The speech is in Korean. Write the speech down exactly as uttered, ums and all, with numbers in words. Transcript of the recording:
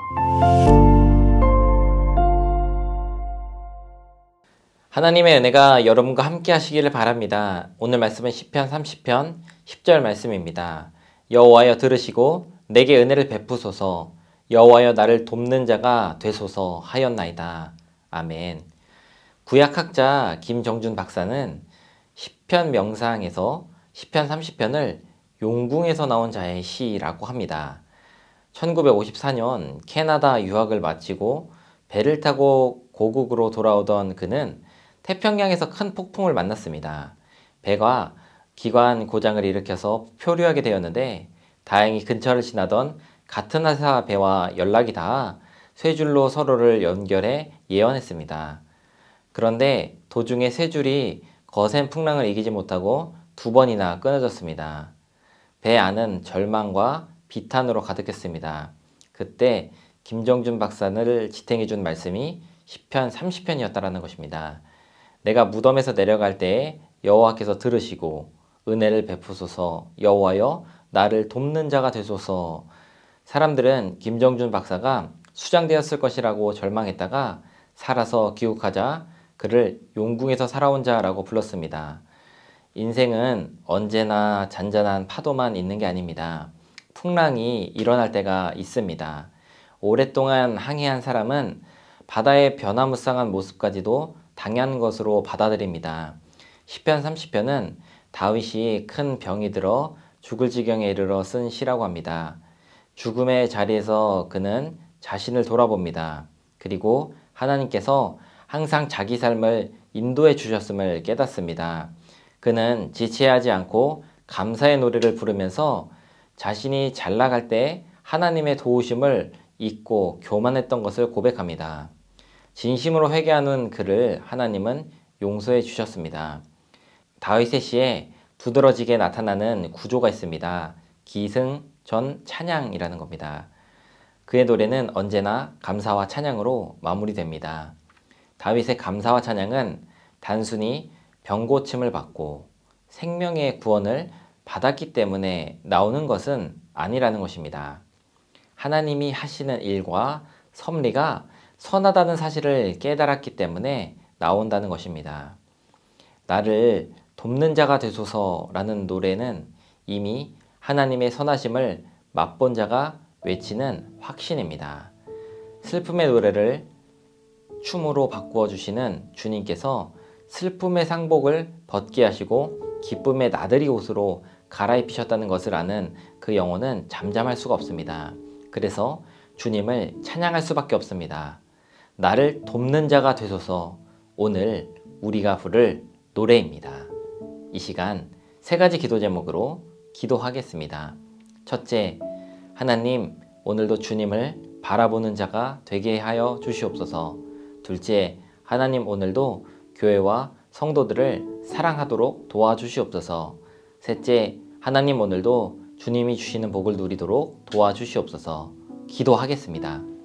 하나님의 은혜가 여러분과 함께 하시기를 바랍니다. 오늘 말씀은 시편 삼십 편 십 절 말씀입니다. 여호와여 들으시고 내게 은혜를 베푸소서. 여호와여 나를 돕는 자가 되소서 하였나이다. 아멘. 구약학자 김정준 박사는 시편 명상에서 시편 삼십 편을 용궁에서 나온 자의 시라고 합니다. 천구백오십사 년 캐나다 유학을 마치고 배를 타고 고국으로 돌아오던 그는 태평양에서 큰 폭풍을 만났습니다. 배가 기관 고장을 일으켜서 표류하게 되었는데 다행히 근처를 지나던 같은 회사 배와 연락이 닿아 쇠줄로 서로를 연결해 예언했습니다. 그런데 도중에 쇠줄이 거센 풍랑을 이기지 못하고 두 번이나 끊어졌습니다. 배 안은 절망과 비탄으로 가득했습니다. 그때 김정준 박사를 지탱해준 말씀이 시편 삼십 편이었다라는 것입니다. 내가 무덤에서 내려갈 때에 여호와께서 들으시고 은혜를 베푸소서. 여호와여 나를 돕는 자가 되소서. 사람들은 김정준 박사가 수장되었을 것이라고 절망했다가 살아서 귀국하자 그를 용궁에서 살아온 자라고 불렀습니다. 인생은 언제나 잔잔한 파도만 있는 게 아닙니다. 풍랑이 일어날 때가 있습니다. 오랫동안 항해한 사람은 바다의 변화무쌍한 모습까지도 당연한 것으로 받아들입니다. 시편 삼십 편은 다윗이 큰 병이 들어 죽을 지경에 이르러 쓴 시라고 합니다. 죽음의 자리에서 그는 자신을 돌아봅니다. 그리고 하나님께서 항상 자기 삶을 인도해 주셨음을 깨닫습니다. 그는 지체하지 않고 감사의 노래를 부르면서 자신이 잘 나갈 때 하나님의 도우심을 잊고 교만했던 것을 고백합니다. 진심으로 회개하는 그를 하나님은 용서해 주셨습니다. 다윗의 시에 두드러지게 나타나는 구조가 있습니다. 기승, 전, 찬양이라는 겁니다. 그의 노래는 언제나 감사와 찬양으로 마무리됩니다. 다윗의 감사와 찬양은 단순히 병고침을 받고 생명의 구원을 받았기 때문에 나오는 것은 아니라는 것입니다. 하나님이 하시는 일과 섭리가 선하다는 사실을 깨달았기 때문에 나온다는 것입니다. 나를 돕는 자가 되소서라는 노래는 이미 하나님의 선하심을 맛본 자가 외치는 확신입니다. 슬픔의 노래를 춤으로 바꾸어 주시는 주님께서 슬픔의 상복을 벗게 하시고 기쁨의 나들이 옷으로 갈아입히셨다는 것을 아는 그 영혼은 잠잠할 수가 없습니다. 그래서 주님을 찬양할 수밖에 없습니다. 나를 돕는 자가 되소서. 오늘 우리가 부를 노래입니다. 이 시간 세 가지 기도 제목으로 기도하겠습니다. 첫째, 하나님 오늘도 주님을 바라보는 자가 되게 하여 주시옵소서. 둘째, 하나님 오늘도 교회와 성도들을 사랑하도록 도와주시옵소서. 셋째, 하나님 오늘도 주님이 주시는 복을 누리도록 도와주시옵소서. 기도하겠습니다.